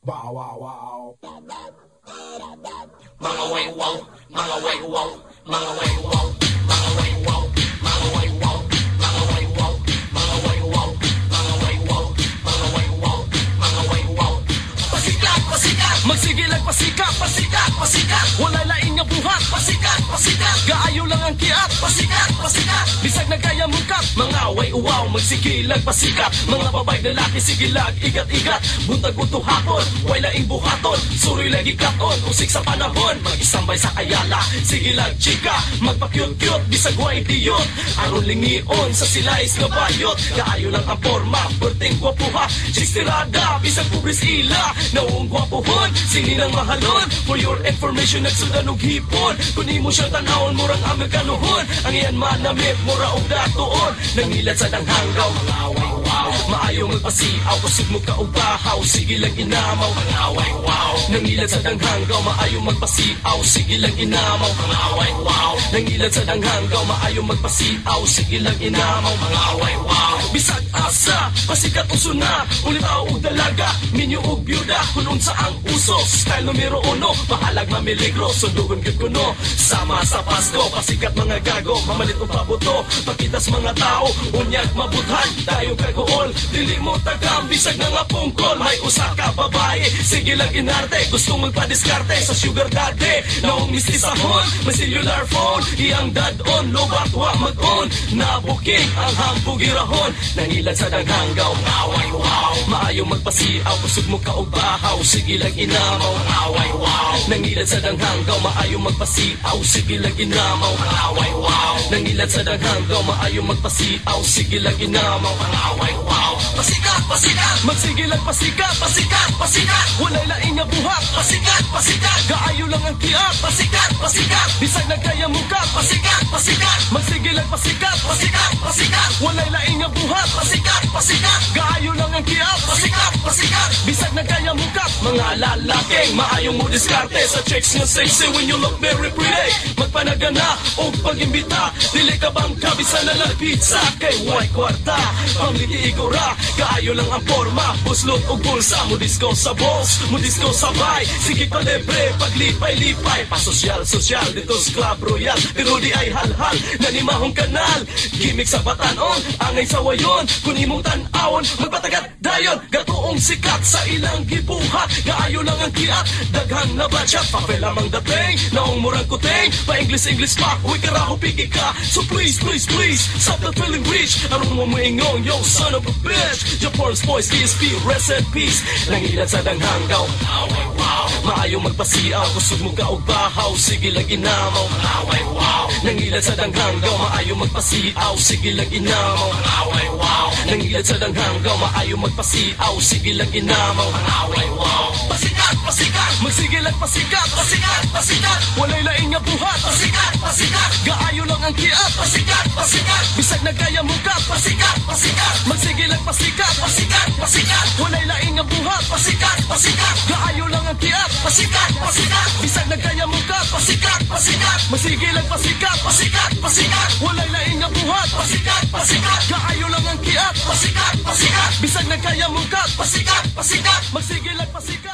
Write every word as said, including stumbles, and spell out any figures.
Wow, wow, wow. Mga way wow, mga way wow, mga way wow, mga way wow, mga way wow, mga way wow, mga way wow, mga way wow, mga way wow, mga way wow. Pasikat, pasikat, magsigilag pasikat, pasikat, pasikat. Walay lain nga buhat, pasikat, pasikat. Gaayo lang ang kiat, pasikat, pasikat. Bisag na kaya mukat, mga way wow, magsigilag pasikat. Mga babay na laki, sigilag, igat-igat. Buntag uto hapon, way laing buhaton. Suroy lagi katon, usik sa panahon. Mag-isambay sa kayala, sigilag chika. Magpa-cute-cute, bisag way diyot. Aron lingion sa silais nga bayot. Kaayo lang ang forma, perting gwapuha. Chicks tirada, bisag pubris ila. Naong gwapuhon, singin ang mahalon. For your information, nagsundan og hipon. Kuni mo siyang tanawon, murang Amerikanuhon. Ang iyan manamit, mura og datoon. Nangilad sa danghanggaw, mga away wow. Maayo magpasiaw, kusog mo ka og bahaw. Sige lang inamaw, mga away wow. Nangilad sa danghanggaw, maayo magpasiaw. Sige lang inamaw, mga away wow. Nangilad sa danghanggaw, maayo magpasiaw. Sige lang inamaw, mga away wow. Bisag asa, pasikat uso na. Ulit ako og dalaga, minyo og byuda. Kunun sa ang uso, style numero uno. Mahalag mamiligro, sundugon gud kuno. Sama sa Pasko, pasikat mga gago. Mamalit og pabuto, pakitas mga tao. Unyag mabuthan, tayo kagool. Dili mo tagam, bisag na nga pungkol. May usa ka babae, sige lang inarte. Gusto magpadiskarte sa sugar daddy. Naong mistisahon, may cellular phone. Iyang dad-on, lobat wa mag-on. Nabuking ang hambugirahon. Nangilan sa danghanggaw, away wow. Maayo magpasiaw, kusog mo ka og bahaw. Sige lang inamaw, away wow. Nangilan sa danghanggaw, maayo magpasiaw. Sige lang inamaw, away wow. Nangilan sa danghanggaw, maayo magpasiaw. Sige lang inamaw, away wow. Pasikat, pasikat, magsigilag pasikat, pasikat, pasikat. Walay laing nga buhat, pasikat, pasikat. Gaayo lang ang kiat, pasikat, pasikat. Bisag na kaya mukat, pasikat, pasikat. Magsigilag pasikat, pasikat, pasikat. Walay laing nga buhat, pasikat, pasikat. Gaayo lang ang kiat, pasikat, pasikat. Bisag na kaya mukat, mga lalaking maayong mo diskarte sa chicks nga sexy when you look very pretty. Magpanagana o pag-imbita, dili ka bang kabisa na lang pizza kay white kwarta. Pamliti igora, kaayo lang ang forma. Buslot o bulsa, mo disco sa balls, mo disco sabay. Sige pa libre, paglipay-lipay. Pasosyal-sosyal, dito sa Club Royal. Pero di ay hal-hal, nanimahong kanal. Gimik sa batanon, angay sa wayon. Kung imong tan-awon, magpatagat dayon. Gatoong sikat sa ilang gibuhat. Kaayo lang ang kiat, daghang na batchat. Papel lamang dating, naong murang kuting. Pa-English-English pa, huwag karaho piki ka. So please, please, please, stop the feeling rich. Arong mo moingong, yo son of a bitch. Japan's boys, D S P, rest in peace. Nangilan sa danghanggaw, away wow. Maayo magpasiaw, kusog mo ka og bahaw. Sige lang inamaw, away wow. Nangilan sa danghanggaw, maayo magpasiaw. Sige lang inamaw, away wow. Nangilan sa danghanggaw, maayo magpasiaw. Sige lang inamaw, away wow. Pasikat, pasikat, magsigilag pasikat, pasikat, pasikat. Walay laing nga buhat, pasikat, pasikat. Gaayo lang ang kiat, pasikat, pasikat. Bisag na kaya mukat, pasikat, pasikat. Magsigilag pasikat, pasikat, pasikat. Walay laing nga buhat, pasikat, pasikat. Gaayo lang ang kiat, pasikat, pasikat. Bisag na kaya mukat, pasikat, pasikat. Magsigilag pasikat, pasikat, pasikat. Walay laing nga buhat, pasikat, pasikat. Gaayo lang ang kiat, pasikat, pasikat. Bisag na kaya mukat, pasikat, pasikat. Magsigilag pasikat.